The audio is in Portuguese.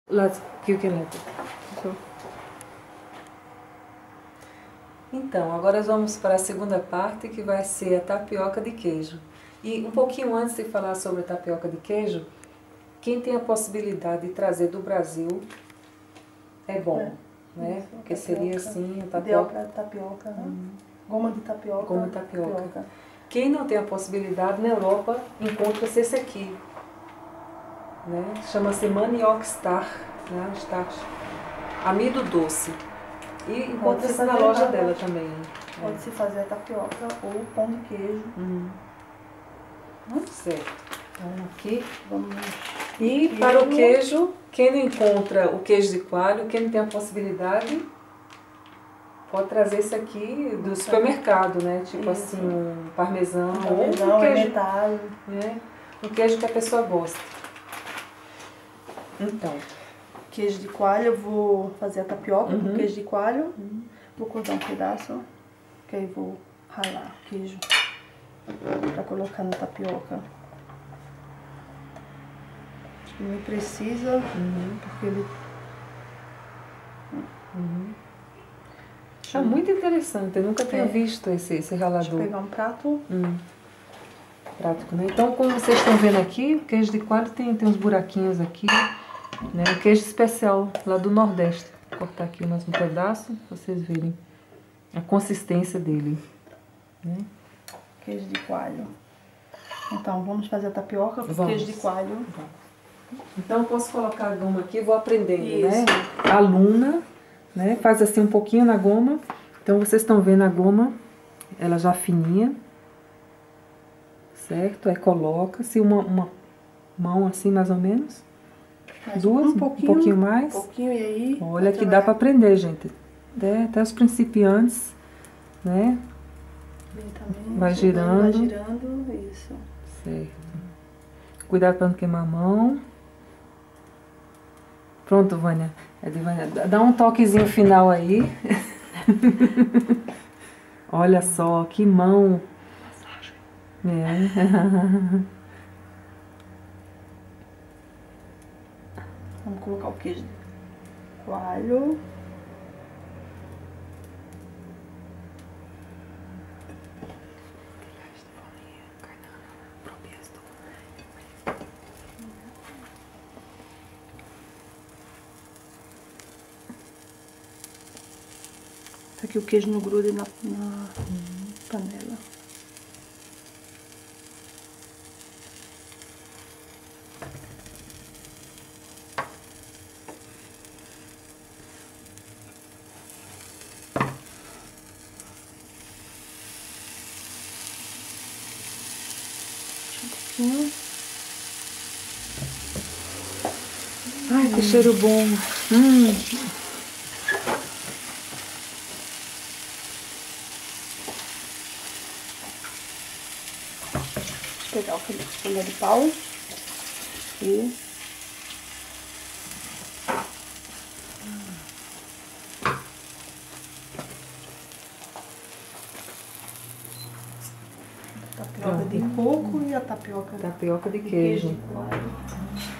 Então, agora vamos para a segunda parte, que vai ser a tapioca de queijo. E um pouquinho antes de falar sobre a tapioca de queijo, quem tem a possibilidade de trazer do Brasil é bom, né? Porque seria assim, a tapioca... tapioca, né? Goma de tapioca. Goma de tapioca. Quem não tem a possibilidade, na Europa, encontra-se esse aqui, né? Chama-se Maniocstar, né? Amido doce. E encontra-se na loja dela também. Pode-se fazer a tapioca ou pão de queijo. Certo. Então aqui. Vamos... E para o queijo, quem não encontra o queijo de coalho, quem não tem a possibilidade, pode trazer esse aqui do supermercado, né? Tipo assim, um parmesão ou um queijo, né? Um queijo que a pessoa gosta. Então, queijo de coalho, eu vou fazer a tapioca com queijo de coalho. Vou cortar um pedaço, que aí vou ralar o queijo para colocar na tapioca. Não precisa, porque ele... É muito interessante, eu nunca tinha visto esse ralador. Deixa eu pegar um prato. Prático, né? Então, como vocês estão vendo aqui, o queijo de coalho tem uns buraquinhos aqui, né? O queijo especial lá do Nordeste. Vou cortar aqui mais um pedaço, para vocês verem a consistência dele, né? Queijo de coalho. Então, vamos fazer a tapioca com queijo de coalho. Então, eu posso colocar a goma aqui, vou aprendendo, né? A aluna, né? Faz assim um pouquinho na goma. Então, vocês estão vendo a goma, ela já fininha, certo? Aí coloca-se uma mão assim, mais ou menos. Duas, um pouquinho mais. Um pouquinho, e aí... Olha que dá para aprender, gente. Até os principiantes, né? Vai girando. Vai girando, isso. Certo. Cuidado para não queimar a mão. Pronto, Vânia. Dá um toquezinho final aí. Olha só, que mão. Vamos colocar o queijo de coalho. Para que o queijo não grude na panela. Ai, que cheiro bom. Vou pegar o colher de pau e tapioca de coco e a tapioca de queijo. De coalho.